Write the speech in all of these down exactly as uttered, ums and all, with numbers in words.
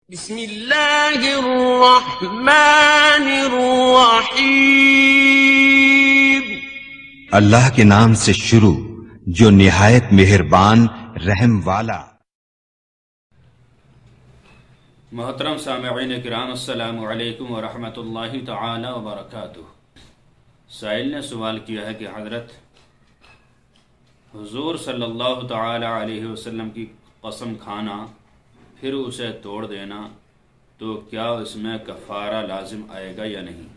بسم اللہ الرحمن الرحیم۔ اللہ کے نام سے شروع جو نہایت مہربان رحم والا۔ محترم سامعین کرام، السلام علیکم ورحمۃ اللہ تعالی وبرکاتہ۔ سائل نے سوال کیا ہے کہ حضرت حضور صلی اللہ تعالی علیہ وسلم کی قسم کھانا پھر اسے توڑ دینا تو کیا اس میں کفارہ لازم آئے گا یا نہیں؟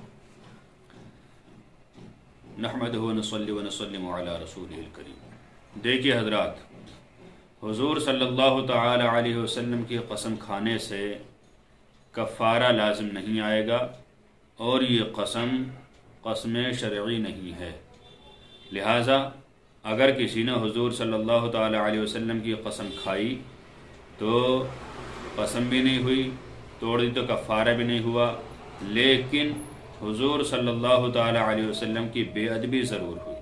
نحمدہ ونصلی ونسلم علی رسولہ الکریم۔ دیکھیے حضرات، حضور صلی اللہ تعالی علیہ وسلم کی قسم کھانے سے کفارہ لازم نہیں آئے گا، اور یہ قسم قسم شرعی نہیں ہے۔ لہٰذا اگر کسی نے حضور صلی اللہ تعالی علیہ وسلم کی قسم کھائی تو قسم بھی نہیں ہوئی، توڑ دی تو کفارہ بھی نہیں ہوا، لیکن حضور صلی اللہ تعالی علیہ وسلم کی بے ادبی ضرور ہوئی۔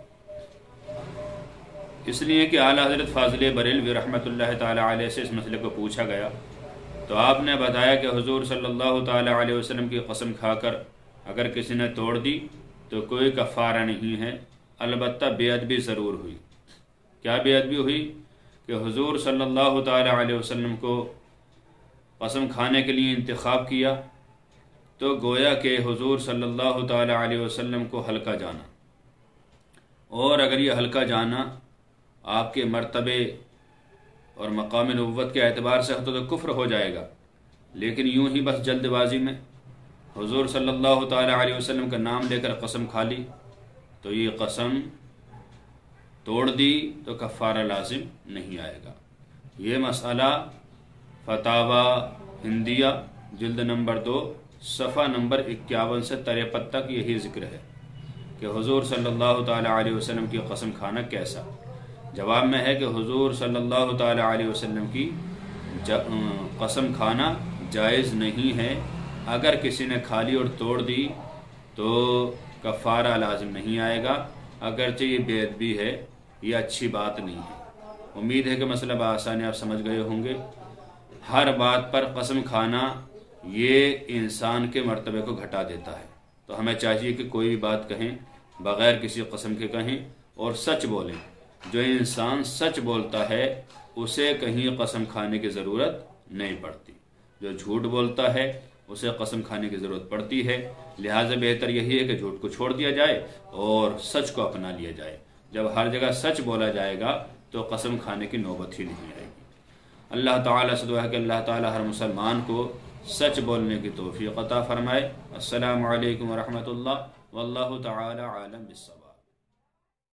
اس لیے کہ اعلیٰ حضرت فاضل بریلوی رحمۃ اللہ تعالی علیہ سے اس مسئلے کو پوچھا گیا تو آپ نے بتایا کہ حضور صلی اللہ تعالی علیہ وسلم کی قسم کھا کر اگر کسی نے توڑ دی تو کوئی کفارہ نہیں ہے، البتہ بے ادبی ضرور ہوئی۔ کیا بے ادبی ہوئی؟ کہ حضور صلی اللہ تعالی علیہ وسلم کو قسم کھانے کے لیے انتخاب کیا تو گویا کہ حضور صلی اللہ تعالی علیہ وسلم کو ہلکا جانا، اور اگر یہ ہلکا جانا آپ کے مرتبے اور مقام نبوت کے اعتبار سے تو کفر ہو جائے گا، لیکن یوں ہی بس جلد بازی میں حضور صلی اللہ تعالی علیہ وسلم کا نام لے کر قسم کھا لی تو یہ قسم توڑ دی تو کفارہ لازم نہیں آئے گا۔ یہ مسئلہ فتاوی ہندیہ جلد نمبر دو صفحہ نمبر اکیاون سے تریپن تک یہی ذکر ہے کہ حضور صلی اللہ تعالی علیہ وسلم کی قسم کھانا کیسا۔ جواب میں ہے کہ حضور صلی اللہ تعالی علیہ وسلم کی قسم کھانا جائز نہیں ہے۔ اگر کسی نے کھا لی اور توڑ دی تو کفارہ لازم نہیں آئے گا، اگرچہ یہ بے ادبی ہے، یہ اچھی بات نہیں ہے۔ امید ہے کہ مسئلہ بآسانی آپ سمجھ گئے ہوں گے۔ ہر بات پر قسم کھانا یہ انسان کے مرتبے کو گھٹا دیتا ہے، تو ہمیں چاہیے کہ کوئی بھی بات کہیں بغیر کسی قسم کے کہیں اور سچ بولیں۔ جو انسان سچ بولتا ہے اسے کہیں قسم کھانے کی ضرورت نہیں پڑتی، جو جھوٹ بولتا ہے اسے قسم کھانے کی ضرورت پڑتی ہے۔ لہٰذا بہتر یہی ہے کہ جھوٹ کو چھوڑ دیا جائے اور سچ کو اپنا لیا جائے۔ جب ہر جگہ سچ بولا جائے گا تو قسم کھانے کی نوبت ہی نہیں آئے گی۔ اللہ تعالیٰ سے دعا ہے کہ اللہ تعالیٰ ہر مسلمان کو سچ بولنے کی توفیق عطا فرمائے۔ السلام علیکم ورحمۃ اللہ واللہ تعالی عالم بالصواب۔